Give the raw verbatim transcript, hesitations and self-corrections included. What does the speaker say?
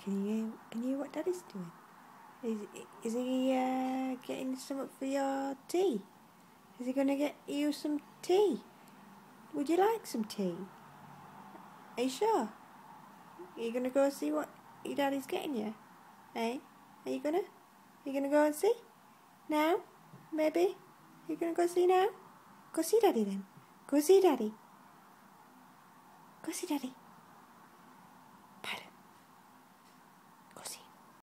Can you can you hear what Daddy's doing? Is is he uh, getting something for your tea? Is he gonna get you some tea? Would you like some tea? Are you sure? Are you gonna go see what your Daddy's getting you? Eh? Are you gonna? Are you gonna go and see? Now? Maybe? Are you gonna go see now? Go see Daddy then. Go see Daddy. Go see Daddy.